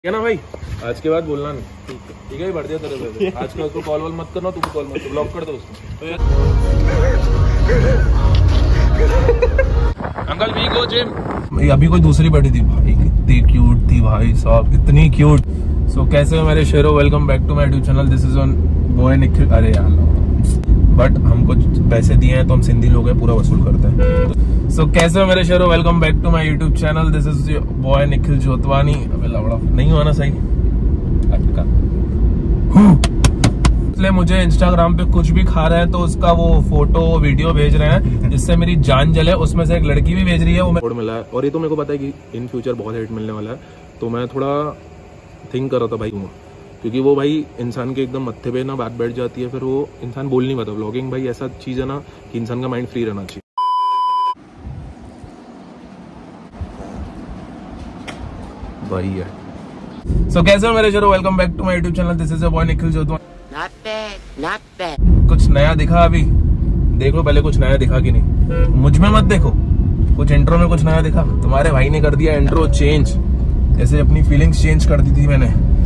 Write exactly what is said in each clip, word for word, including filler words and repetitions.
क्या ना भाई, आज के बाद बोलना नहीं, ठीक है? बढ़ दिया तेरे पे। आज के बाद को कॉल वॉल मत करना, तू भी कॉल मत ब्लॉक कर दो उसको। Uncle we go gym. भाई अभी कोई दूसरी बैठी थी भाई, कितनी क्यूट थी भाई साहब, इतनी क्यूट। सो so, कैसे हो मेरे शेरो, welcome back to my YouTube channel. This is on boy Nikhil. अरे यार बट हमको पैसे दिए हैं तो हम सिंधी लोग हैं, पूरा वसूल करते हैं। सो so, कैसे हो मेरे शेरो, welcome back to my YouTube channel. This is boy Nikhil Jotwani. अबे लवड़ा नहीं हुआ ना सही, अटका। इसलिए मुझे इंस्टाग्राम पे कुछ भी खा रहा है तो उसका वो फोटो वीडियो भेज रहे हैं जिससे मेरी जान जले। उसमें से एक लड़की भी भेज रही है, वो मेरे को मिला है। और ये तो मेरे को पता है कि इन फ्यूचर बहुत हेट मिलने वाला है, तो मैं थोड़ा थिंक कर रहा था भाई, क्योंकि वो भाई इंसान के एकदम मत्थे पे ना बात बैठ जाती है, फिर वो इंसान बोल नहीं पाता। व्लॉगिंग भाई ऐसा चीज है ना कि इंसान का माइंड फ्री रहना चाहिए। भाई है। सो so, कैसे हो मेरे शेरो, welcome back to my YouTube channel. This is boy Nikhil Jotwani. Not bad, not bad. कुछ नया दिखा अभी, देख लो पहले कुछ नया दिखा कि नहीं। मुझ में मत देखो, कुछ इंट्रो में कुछ नया दिखा। तुम्हारे भाई ने कर दिया इंट्रो चेंज, जैसे अपनी फीलिंग्स चेंज कर दी थी मैंने,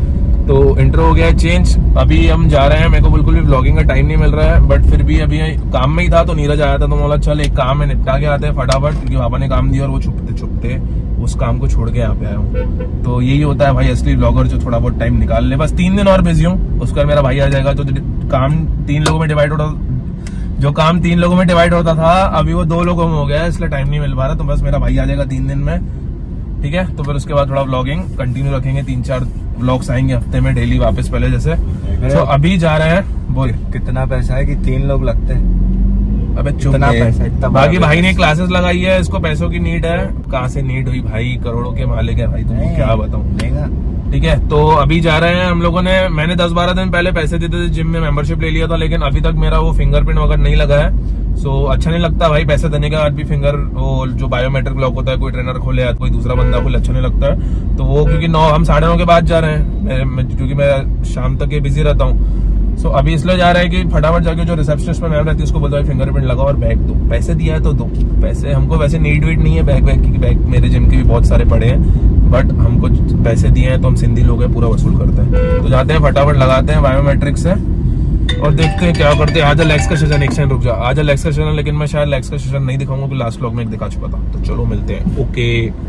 तो इंट्रो हो गया चेंज। अभी हम जा रहे हैं, मेरे को बिल्कुल भी व्लॉगिंग का टाइम नहीं मिल रहा है, बट फिर भी अभी काम में ही था तो नीरज आया था, तो बोला चल एक काम में निपटा के आते हैं फटाफट, क्योंकि पापा ने काम दिया और वो छुपते छुपते उस काम को छोड़ के यहाँ पे आया हूँ। तो यही होता है भाई असली व्लॉगर, जो थोड़ा बहुत टाइम निकाल ले। बस तीन दिन और बिजी हूँ, उसके बाद मेरा भाई आ जाएगा। तो काम तीन लोगों में डिवाइड होता जो काम तीन लोगों में डिवाइड होता था अभी वो दो लोगों में हो गया है, इसलिए टाइम नहीं मिल पा रहा। तो बस मेरा भाई आ जाएगा तीन दिन में, ठीक है? तो फिर उसके बाद थोड़ा व्लॉगिंग कंटिन्यू रखेंगे, तीन चार व्लॉग्स आएंगे हफ्ते में डेली वापस पहले जैसे। तो अभी जा रहे हैं। बोल कितना पैसा है कि तीन लोग लगते हैं? अबे चुप, बाकी भाई ने क्लासेस लगाई है, इसको पैसों की नीड है। कहाँ से नीड हुई भाई, करोड़ों के मालिक है भाई, तुमको क्या बताऊं। ठीक है, तो अभी जा रहे हैं हम लोगों ने। मैंने दस बारह दिन पहले पैसे देते थे, जिम में मेंबरशिप ले लिया था, लेकिन अभी तक मेरा वो फिंगरप्रिंट वगैरह नहीं लगा है। सो अच्छा नहीं लगता भाई, पैसे देने के बाद भी फिंगर वो जो बायोमेट्रिक लॉक होता है, कोई ट्रेनर खोले या कोई दूसरा बंदा खोले, अच्छा नहीं लगता है। तो वो क्योंकि नौ हम साढ़े नौ के बाद जा रहे हैं, क्योंकि मैं शाम तक बिजी रहता हूँ। सो so, अभी इसलिए जा रहा है कि फटाफट जाके जो रिसेप्शनिस्ट में मैम रहती है उसको बोलता है फिंगरप्रिंट लगाओ और बैग दो। पैसे दिया है तो दो पैसे। हमको वैसे नीड वीड नहीं है बैग वैग की, बैग मेरे जिम के भी बहुत सारे पड़े हैं, बट हमको पैसे दिए हैं तो हम सिंधी लोग हैं, पूरा वसूल करते हैं। तो जाते हैं फटाफट लगाते हैं बायोमेट्रिक से और देखते हैं क्या करते हैं। आज लेग्स का सेशन, एक सेकंड रुक जा, आज लेग्स का सेशन, लेकिन मैं शायद लेग्स का सेशन नहीं दिखाऊंगा, तो लास्ट व्लॉग में एक दिखा चुका था। तो चलो मिलते हैं। ओके।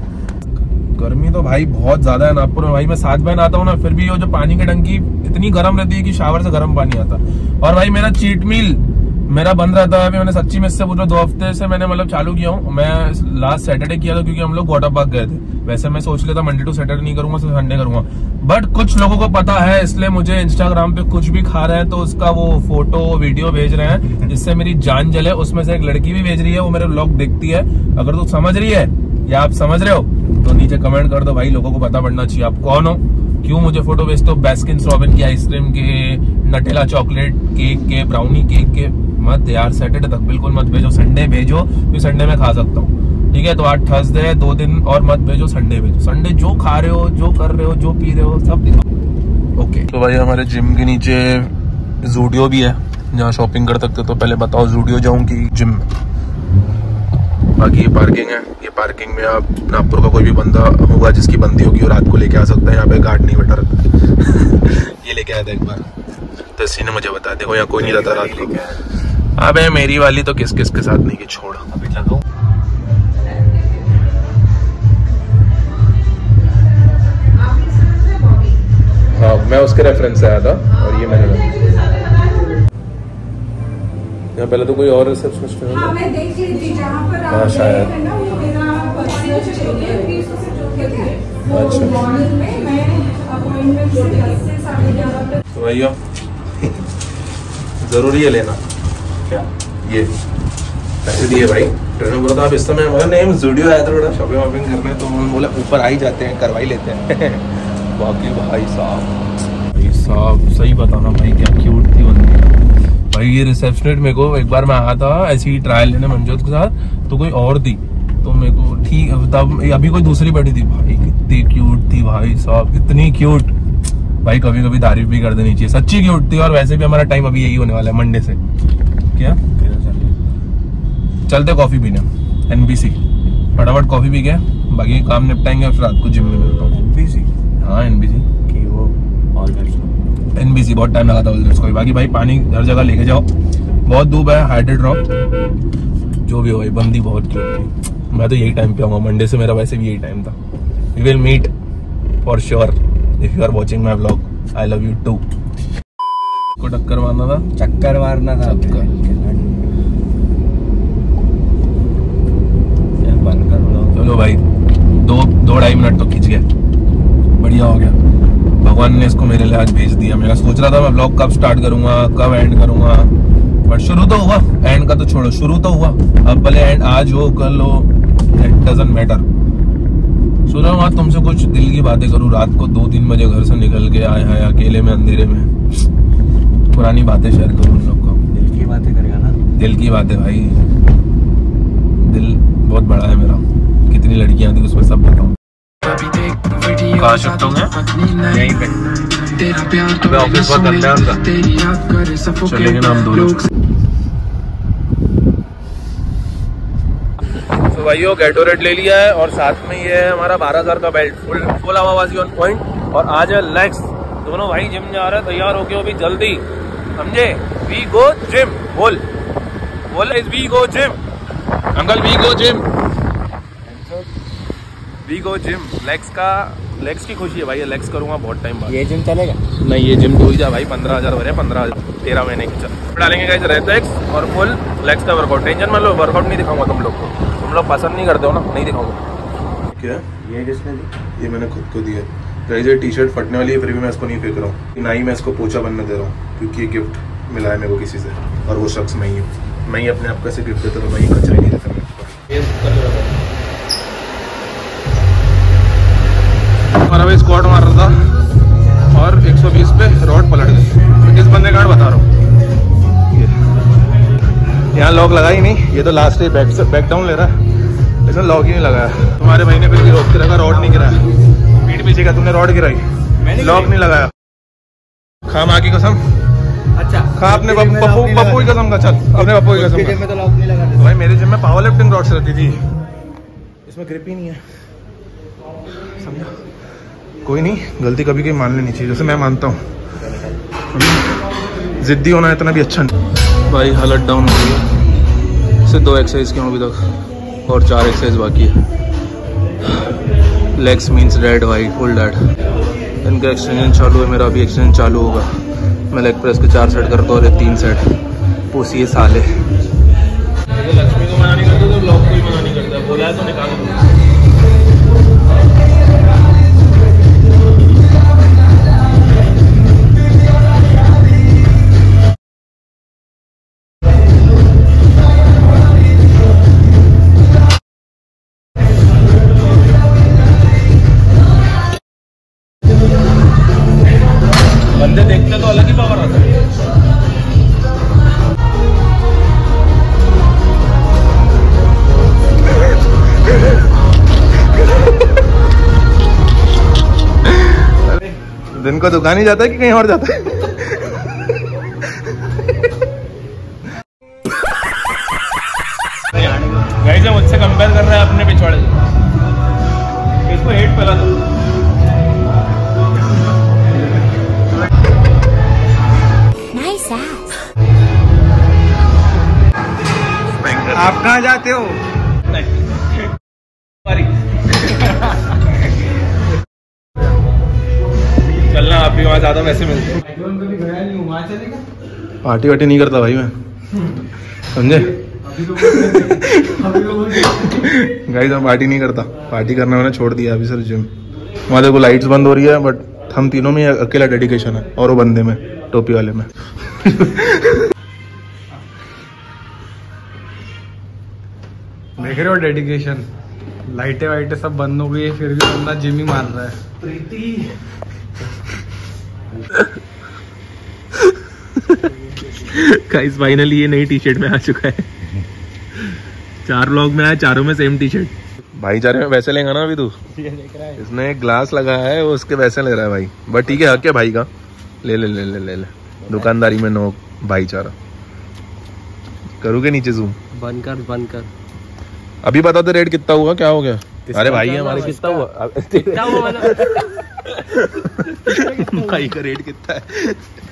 गर्मी तो भाई बहुत ज्यादा है नागपुर में भाई। मैं सात बहन आता हूँ ना, फिर भी वो जो पानी की टंकी इतनी गर्म रहती है कि शावर से गर्म पानी आता। और भाई मेरा चीट मील मेरा बंद रहता है। अभी मैंने सच्ची में इससे पूरा दो हफ्ते से मैंने मतलब चालू किया हूँ। मैं लास्ट सैटरडे किया था क्योंकि हम लोग वाटर पार्क गए थे। वैसे मैं सोच लेता मंडे टू सैटरडे नहीं करूंगा, सिर्फ संडे करूंगा, बट कुछ लोगों को पता है, इसलिए मुझे इंस्टाग्राम पे कुछ भी खा रहे हैं तो उसका वो फोटो वीडियो भेज रहे हैं जिससे मेरी जान जले। उसमें से एक लड़की भी भेज रही है, वो मेरे व्लॉग देखती है। अगर तू समझ रही है या आप समझ रहे हो तो नीचे कमेंट कर दो भाई, लोगों को पता पड़ना चाहिए आप कौन हो, क्यों मुझे फोटो भेजते हो। बास्किन रॉबिन की आइसक्रीम के, नटेला चॉकलेट केक के, ब्राउनी केक के मत यार, सैटरडे तक बिल्कुल मत भेजो। संडे भेजो क्योंकि संडे में खा सकता हूँ, ठीक है? तो आज थर्सडे है, दो दिन और मत भेजो, संडे भेजो। संडे जो खा रहे हो, जो कर रहे हो, जो पी रहे हो, सब दिखाओ। ओके। तो भाई हमारे जिम के नीचे जूडियो भी है जहाँ शॉपिंग कर सकते हो। तो पहले बताओ जूडियो जाऊँ कि जिम में? बाकी ये पार्किंग है, ये पार्किंग में आप नागपुर का कोई भी बंदा होगा जिसकी बंदी होगी और रात को लेके आ सकता है। यहाँ पे गार्ड नहीं बैठा रहता। ये लेके आया था एक बार, तो इसी ने मुझे बताया, देखो यहाँ कोई नहीं रहता रात को। अबे मेरी वाली तो किस किस के साथ नहीं की, छोड़। अभी लगाओ। हाँ मैं उसके रेफरेंस से आया था और ये मैंने यहाँ पहले तो कोई और रिसेप्शनिस्ट है। हाँ, मैं देख रही थी जहाँ पर आप शायद है ना, वो मेरा पर्सनल चाहिए, बीस से जो के थे वो मॉर्निंग में मैं अपॉइंटमेंट से दस से साढ़े ग्यारह तक। तो भैया जरूरी है लेना क्या? ये पैसे दिए भाई, ट्रेनर बोला था आप इस समय, हमारा नेम जूडियो आया था थोड़ा शॉपिंग वॉपिंग करने, तो उन्होंने बोला ऊपर आ ही जाते हैं, करवा ही लेते हैं। बाकी भाई साहब, भाई साहब सही बताना भाई, क्या क्यूट थी बंदी भाई। ये रिसेप्शनिस्ट मेरे को एक बार मैं आया था ऐसी ही ट्रायल लेने मंजोत के साथ, तो कोई और थी, तो मेरे को ठीक तब अभी कोई दूसरी बैठी थी भाई, कितनी क्यूट थी भाई साहब, इतनी क्यूट भाई। कभी कभी तारीफ भी कर देनी चाहिए, सच्ची क्यूट थी। और वैसे भी हमारा टाइम अभी यही होने वाला है मंडे से। क्या चलते कॉफी पीने एनबीसी, फटाफट कॉफी पी के बाकी काम निपटाएंगे, फिर रात को जिम में मिलता हूँ। हाँ एनबीसी कि वो ऑलवेज एनबीसी बहुत टाइम लगा था ऑलवेज को। बाकी भाई पानी हर जगह लेके जाओ, बहुत धूप है, हाइड्रेट रहो, जो भी हो। ये बंदी बहुत क्यूट थी, मैं तो यही टाइम पे आऊंगा, मंडे से मेरा वैसे भी यही टाइम था। We will meet for sure if you are watching my vlog. I love you too. को टक्कर मारना था, चक्कर मारना था। बंद कर लो। चलो भाई, दो दो ढाई मिनट तो खींच गया, बढ़िया हो गया। भगवान ने इसको मेरे लिए आज भेज दिया। मैं सोच रहा था मैं व्लॉग कब स्टार्ट करूंगा, कब एंड करूंगा, बट शुरू तो हुआ। एंड का तो छोड़ो, शुरू तो हुआ। अब भले एंड आज हो कल हो, इट डजंट मैटर। सोचा वहां तुमसे कुछ दिल की बातें करूं। रात को दो तीन बजे घर से निकल के आए हैं अकेले में अंधेरे में, पुरानी बातें शेयर करूं उन लोग को। दिल की बातें करेगा ना, दिल की बातें भाई, दिल बहुत बड़ा है मेरा। कितनी लड़कियां थी उसमें सब बताऊं। कहाँ शिफ्ट होंगे? यहीं पे। अबे ऑफिस बहुत गंदा है उनका, चलेंगे ना हम दो लोग। तो भाइयों गैटोरेट ले लिया है और साथ में ये है हमारा बारह हजार का बेल्ट, फुल फुल हवाबाजी ऑन पॉइंट। और आज है लेग्स, दोनों भाई जिम जा रहे हैं, तैयार होके अभी जल्दी, समझे? वी गो जिम, बोल बोल is we go gym uncle, we go gym, we go gym. Legs का, लेग्स की खुशी है भाई, लेग्स करूंगा बहुत टाइम बाद। ये जिम चलेगा? नहीं ये जिम तो ही जा भाई, पंद्रह हजार भरे, पंद्रह तेरह महीने की चल डालेंगे गाइस रेथलेक्स और फुल लेग्स का वर्कआउट। टेंशन मत लो, वर्कआउट नहीं दिखाऊंगा तुम लोग को, तुम लोग पसंद नहीं करते हो ना, नहीं दिखाऊंगा। क्या ये किसने दी? ये मैंने खुद को दिया गाइस। ये टी शर्ट फटने वाली है, फिर भी मैं इसको नहीं फेंक रहा हूँ, ना ही मैं इसको पोछा बनने दे रहा हूँ, क्योंकि ये गिफ्ट मिला है मेरे को किसी से, और वो शख्स मैं ही हूँ। मैं ही अपने आप को ऐसे गिफ्ट देता हूँ, मैं ही कचरा नहीं देता। हमारा भाई स्क्वाट मार रहा था और एक सौ बीस पे रॉड पलट गई। किस बंदे का बता रहा हूँ, यहाँ लॉक लगा ही नहीं, ये तो लास्ट ही बैक बैक डाउन ले रहा है, इसमें लॉक ही नहीं लगाया। तुम्हारे भाई ने फिर भी रोक के रखा, रॉड नहीं गिराया, पीठ पीछे का तुमने रॉड गिराई, लॉक नहीं लगाया। खा माँ की कसम, अच्छा खा अपने पप्पू पप्पू की कसम का, चल अपने पप्पू की कसम में तो लॉक नहीं लगा। भाई मेरे जिम में पावर लिफ्टिंग रॉड्स रहती थी, इसमें ग्रिप ही नहीं है, समझा? कोई नहीं, गलती कभी कभी मान लेनी चाहिए, जैसे मैं मानता हूँ। जिद्दी होना इतना भी अच्छा नहीं। भाई हालत डाउन हो गई है, सिर्फ दो एक्सरसाइज की अभी तक और चार एक्सरसाइज बाकी है। लेग्स मीन्स डेड भाई, फुल डेड। इनका एक्सटेंशन चालू है, मेरा अभी एक्सटेंशन चालू होगा। मैं लेग प्रेस के चार सेट करता हूँ और तीन सेट, पोसिए साले। लक्ष्मी को मना नहीं करता तो ब्लॉग को ही मना नहीं करता, बोला है तो निकालो। बंदे देखते तो अलग ही पावर आता है। दिन को दुकान ही जाता है कि कहीं और जाता है? गाइस जो मुझसे कंपेयर कर रहा है अपने पिछवाड़े से, इसको हेट फैला दो। आप कहाँ जाते हो? चलना आप भी वहाँ ज्यादा वैसे मिलते हैं। पार्टी वार्टी नहीं करता भाई मैं, समझे? गाइस मैं पार्टी नहीं करता, पार्टी करना मैंने छोड़ दिया अभी, सर जिम। वहाँ देखो लाइट्स बंद हो रही है, बट हम तीनों में अकेला डेडिकेशन है, और वो बंदे में, टोपी वाले में। देख रहे हो डेडिकेशन, लाइटें वाइटें सब बंद हो गई है, फिर भी बंदा जिम ही मार रहा है। प्रीति गाइस फाइनली ये नई टी शर्ट में आ चुका है। चार लोग में आया, चारों में सेम टी शर्ट। भाईचारे में वैसे लेगा ना अभी तू? इसने एक ग्लास लगाया है, वो उसके वैसे ले रहा है भाई, बट ठीक है, हक है भाई का, ले ले ले ले ले ले। दुकानदारी में नो भाईचारा। करूँ के नीचे जूम? बंद कर बंद कर। अभी बता दे रेट कितना हुआ, क्या हो गया? अरे भाई हमारे कितना हुआ कितना हुआ भाई का रेट कितना है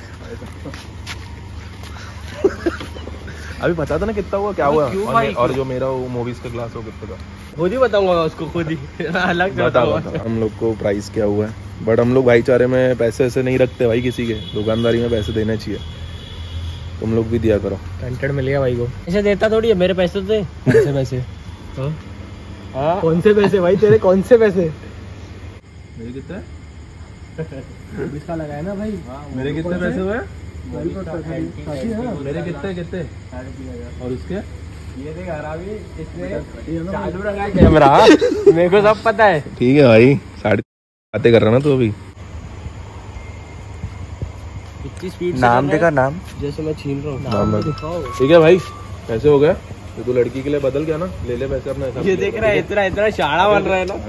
अभी बता था ना कितना हुआ क्या हुआ और, और, और जो मेरा वो मूवीज का ग्लास हो कितना का खुद ही बताऊंगा उसको खुद ही अलग बता बता हम लोग को प्राइस क्या हुआ है बट हम लोग भाईचारे में पैसे ऐसे नहीं रखते भाई किसी के दुकानदारी में पैसे देने चाहिए तुम लोग भी दिया करो कंटेंट मिल गया भाई को ऐसे देता थोड़ी है मेरे पैसे थे कौन से पैसे हाँ कौन से पैसे भाई तेरे कौन से पैसे मेरे कितने इसका लगाया ना भाई मेरे कितने पैसे हुए मेरे कितने कितने और उसके ये देख इसने चालू रखा है कैमरा मेरे को सब पता है ठीक है भाई साढ़े बातें कर रहा ना तू अभी स्पीड नाम देखा नाम जैसे मैं छीन रहा हूँ ठीक है भाई पैसे हो गए तो तू लड़की के लिए बदल गया ना ले ले पैसे अपना ये देख रहा है इतना इतना शाड़ा बन रहा है ना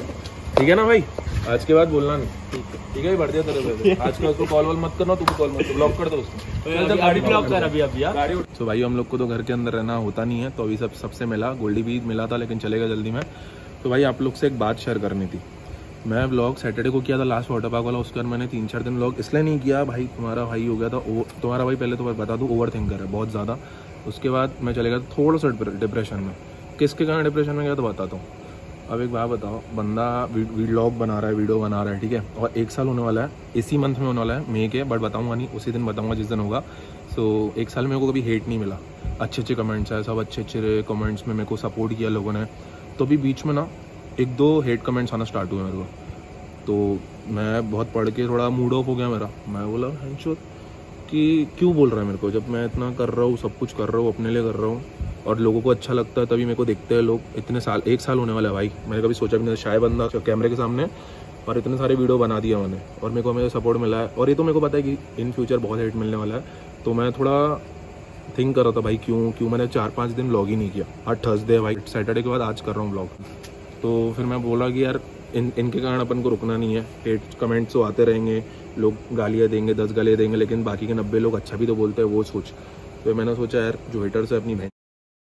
ठीक है ना भाई आज के बाद बोलना नहीं ठीक है बढ़ दिया तेरे पैसे आज के बाद उसको कॉल वॉल मत करना तू कॉल मत ब्लॉक कर दो उसको गाड़ी ब्लॉक कर अभी अभी यार तो भाई हम लोग को तो घर के अंदर रहना होता नहीं है तो अभी सब सबसे मिला गोल्डी भी मिला था लेकिन चलेगा जल्दी में तो भाई आप लोग से एक बात शेयर करनी थी मैं व्लॉग सैटरडे को किया था लास्ट वाटर पार्क वाला उसके बाद मैंने तीन चार दिन व्लॉग इसलिए नहीं किया भाई तुम्हारा भाई हो गया था तुम्हारा भाई पहले तो मैं बता दूँ ओवर थिंकर है बहुत ज़्यादा उसके बाद मैं चले गया थोड़ा सा डिप्रेशन में किसके कारण डिप्रेशन में गया तो बताता हूँ अब एक बात बताओ बंदा व्लॉग बना रहा है वीडियो बना रहा है ठीक है और एक साल होने वाला है इसी मंथ में होने वाला है मई के बट बताऊँगा नहीं उसी दिन बताऊँगा जिस दिन होगा सो एक साल मेरे को कभी हेट नहीं मिला अच्छे अच्छे कमेंट्स आए सब अच्छे अच्छे कमेंट्स में मेरे को सपोर्ट किया लोगों ने तो अभी बीच में ना एक दो हेट कमेंट्स आना स्टार्ट हुए मेरे को तो मैं बहुत पढ़ के थोड़ा मूड ऑफ हो गया मेरा मैं बोला हैंशोर कि क्यों बोल रहा है मेरे को जब मैं इतना कर रहा हूँ सब कुछ कर रहा हूँ अपने लिए कर रहा हूँ और लोगों को अच्छा लगता है तभी मेरे को देखते हैं लोग इतने साल एक साल होने वाला है भाई मैंने कभी सोचा भी नहीं शायद बंदा कैमरे के सामने और इतने सारे वीडियो बना दिया मैंने और मेरे को मेरा सपोर्ट मिला है और ये तो मेरे को पता है कि इन फ्यूचर बहुत हेट मिलने वाला है तो मैं थोड़ा थिंक कर रहा था भाई क्यों क्यों मैंने चार पाँच दिन व्लॉग ही नहीं किया आज थर्सडे भाई सैटरडे के बाद आज कर रहा हूँ व्लॉग तो फिर मैं बोला कि यार इन इनके कारण अपन को रुकना नहीं है हेट कमेंट्स तो आते रहेंगे लोग गालियाँ देंगे दस गालियाँ देंगे लेकिन बाकी के नब्बे लोग अच्छा भी तो बोलते हैं वो सोच तो मैंने सोचा यार जो हेटर्स है अपनी बहन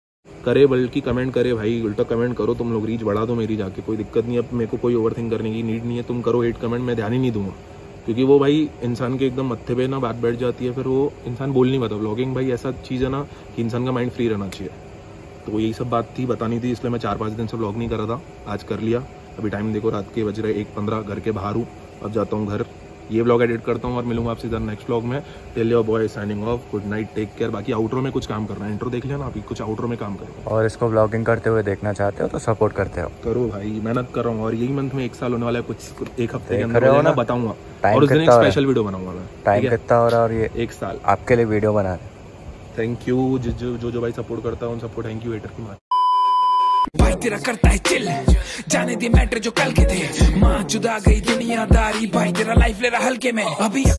करे बल्कि कमेंट करे भाई उल्टा कमेंट करो तुम लोग रीच बढ़ा दो मेरी जाके कोई दिक्कत नहीं है अब मेरे को कोई ओवर थिंक करने की नीड नहीं है तुम करो हेट कमेंट मैं ध्यान ही नहीं दूंगा क्योंकि वो भाई इंसान के एकदम मत्थे पे ना बात बैठ जाती है फिर वो इंसान बोल नहीं पाता व्लॉगिंग भाई ऐसा चीज़ है ना कि इंसान का माइंड फ्री रहना चाहिए तो यही सब बात थी बतानी थी इसलिए मैं चार पाँच दिन से व्लॉग नहीं कर रहा था आज कर लिया अभी टाइम देखो रात के बज रहे एक पंद्रह घर के बाहर हूँ अब जाता हूँ घर ये व्लॉग एडिट करता हूँ और मिलूंगा आपसे इधर नेक्स्ट व्लॉग में tell your boy signing off good night take care बाकी आउटरो में कुछ काम करना है इंट्रो देख लिया ना अभी कुछ आउटरो में काम करो और इसको व्लॉगिंग करते हुए देखना चाहते हो तो सपोर्ट करते हो करो भाई मेहनत कर रहा हूँ और यही मंथ में एक साल होने वाला है कुछ एक हफ्ते के अंदर ना बताऊंगा और उस दिन एक स्पेशल वीडियो बनाऊंगा मैं टाइम कितना हो रहा है और ये एक साल आपके लिए वीडियो बना रहे थैंक यू जो जो जो भाई सपोर्ट करता है उन सबको थैंक यू हेटर की मार भाई तेरा करता है चिल जाने दे मैटर जो कल के थे माँ जुदा गई दुनियादारी भाई तेरा लाइफ ले रहा हल्के में अभी